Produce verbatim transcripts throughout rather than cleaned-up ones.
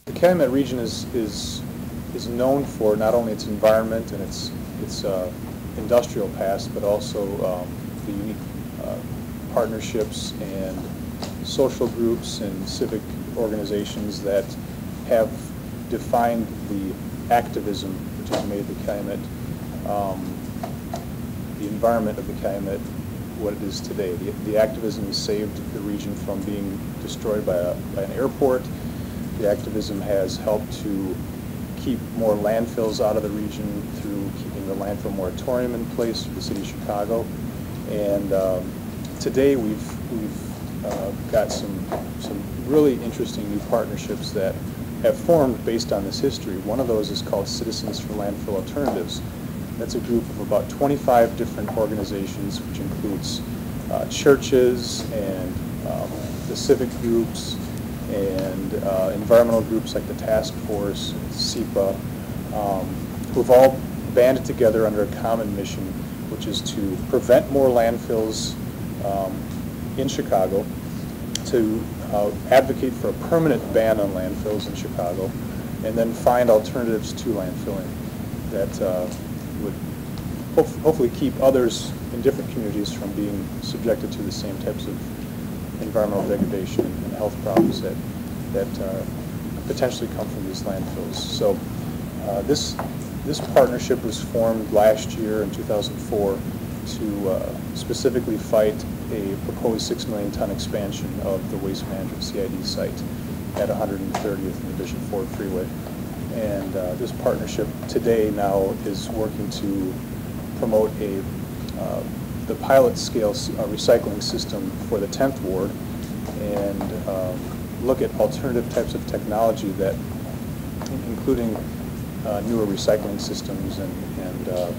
The Calumet region is, is, is known for not only its environment and its, its uh, industrial past, but also um, the unique uh, partnerships and social groups and civic organizations that have defined the activism which has made the Calumet, um, the environment of the Calumet what it is today. The, the activism has saved the region from being destroyed by, a, by an airport. The activism has helped to keep more landfills out of the region through keeping the landfill moratorium in place for the city of Chicago. And um, today we've, we've uh, got some, some really interesting new partnerships that have formed based on this history. One of those is called Citizens for Landfill Alternatives. That's a group of about twenty-five different organizations, which includes uh, churches and um, the civic groups and uh, environmental groups like the Task Force, C E P A, um, who have all banded together under a common mission, which is to prevent more landfills um, in Chicago, to uh, advocate for a permanent ban on landfills in Chicago, and then find alternatives to landfilling that uh, would ho hopefully keep others in different communities from being subjected to the same types of environmental degradation and health problems that, that uh, potentially come from these landfills. So uh, this, this partnership was formed last year in two thousand four to uh, specifically fight a proposed six million ton expansion of the Waste Management C I D site at one hundred thirtieth and Division four Freeway. And uh, this partnership today now is working to promote a uh, the pilot scale uh, recycling system for the tenth Ward and um, look at alternative types of technology that, including uh, newer recycling systems and, and uh,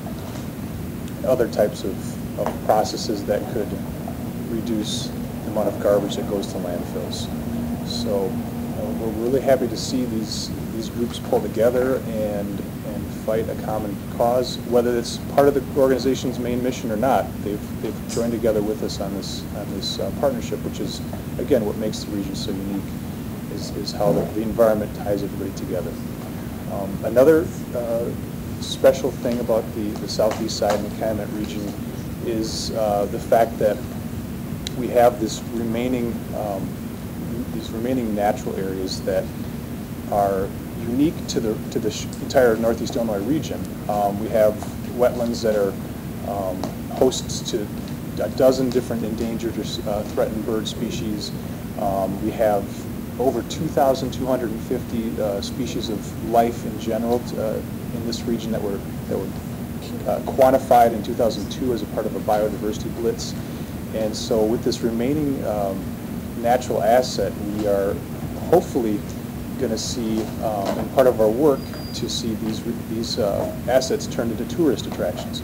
other types of, of processes that could reduce the amount of garbage that goes to landfills. So uh, we're really happy to see these these groups pull together and and fight a common cause, whether it's part of the organization's main mission or not. They've they've joined together with us on this on this uh, partnership, which is again what makes the region so unique, is is how the, the environment ties everybody together. Um, another uh, special thing about the the southeast side and the Calumet region is uh, the fact that we have this remaining um, these remaining natural areas that are unique to the to the entire Northeast Illinois region. Um, we have wetlands that are um, hosts to a dozen different endangered or uh, threatened bird species. Um, we have over two thousand two hundred fifty uh, species of life in general uh, in this region that were that were uh, quantified in two thousand two as a part of a biodiversity blitz. And so with this remaining um, natural asset, we are hopefully going to see, um, and part of our work, to see these, these uh, assets turned into tourist attractions.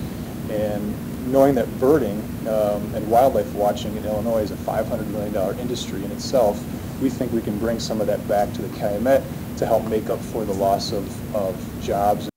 And knowing that birding um, and wildlife watching in Illinois is a five hundred million dollar industry in itself, we think we can bring some of that back to the Calumet to help make up for the loss of, of jobs